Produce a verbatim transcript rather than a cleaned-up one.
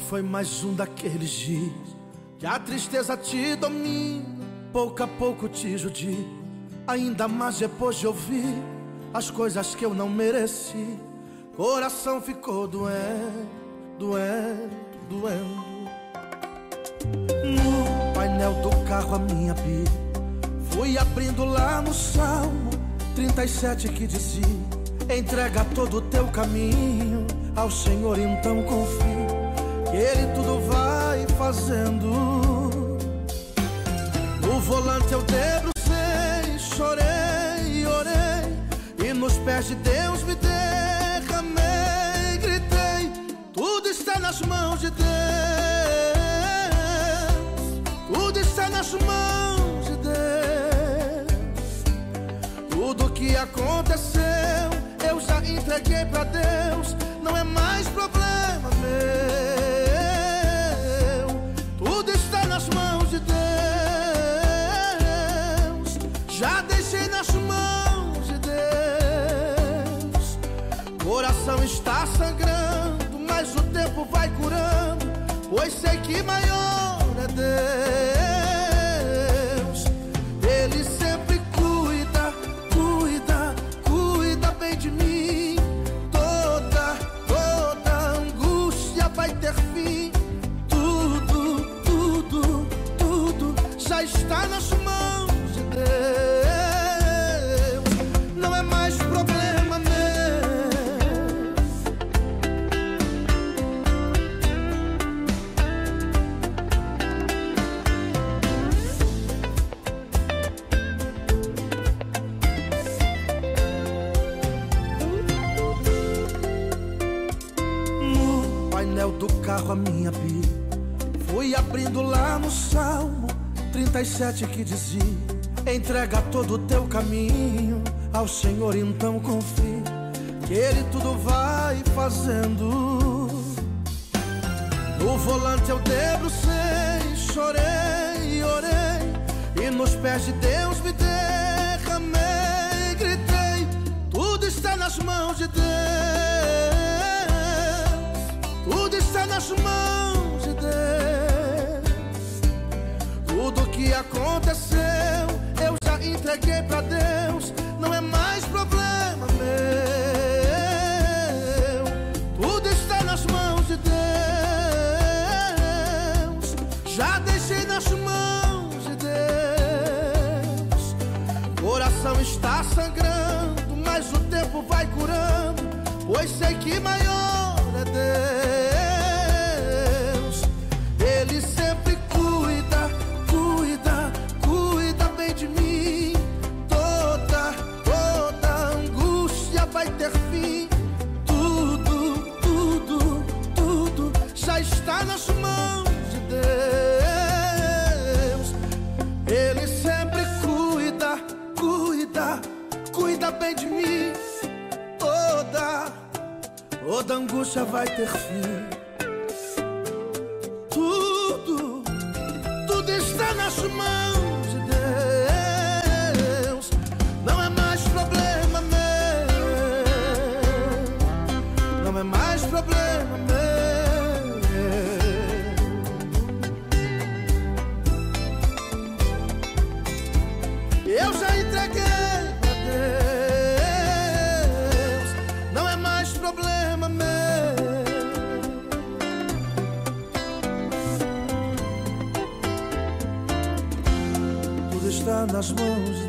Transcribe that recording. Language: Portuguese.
Foi mais um daqueles dias que a tristeza te domina, pouco a pouco te judia, ainda mais depois de ouvir as coisas que eu não mereci. Coração ficou doendo, doendo, doendo. No painel do carro a minha Bíblia fui abrindo lá no Salmo trinta e sete que dizia: entrega todo o teu caminho ao Senhor, então confia que Ele tudo vai fazendo. No volante eu debrucei, chorei, orei, e nos pés de Deus me derramei, gritei: tudo está nas mãos de Deus, tudo está nas mãos de Deus. Tudo que aconteceu eu já entreguei pra Deus, não é mais problema meu. Tudo está nas mãos de Deus, já deixei nas mãos de Deus. Coração está sangrando, mas o tempo vai curando, pois sei que maior é Deus. Ele sempre cuida, cuida, cuida bem de mim. Toda, toda angústia vai ter fim. Tudo, tudo, tudo já está nas mãos de Deus, não é mais problema meu. No painel do carro a minha Bíblia fui abrindo lá no Salmo trinta e sete que dizia: entrega todo o teu caminho ao Senhor, então confia que Ele tudo vai fazendo. No volante eu debrucei, chorei, orei, e nos pés de Deus me derramei, gritei: tudo está nas mãos de Deus, tudo está nas mãos de Deus. Tudo que aconteceu eu já entreguei pra Deus, não é mais problema meu. Tudo está nas mãos de Deus, já deixei nas mãos de Deus. Coração está sangrando, mas o tempo vai curando, pois sei que maior é Deus. Ele sempre cuida, cuida, cuida bem de mim. Toda, toda angústia vai ter fim. Tudo, tudo, tudo já está nas mãos de Deus. Ele sempre cuida, cuida, cuida bem de mim. Toda, toda angústia vai ter fim. Tudo, tudo está nas mãos de Deus, não é mais problema meu, não é mais problema meu. Eu já entreguei pra Deus, não é mais problema meu. Tudo está nas mãos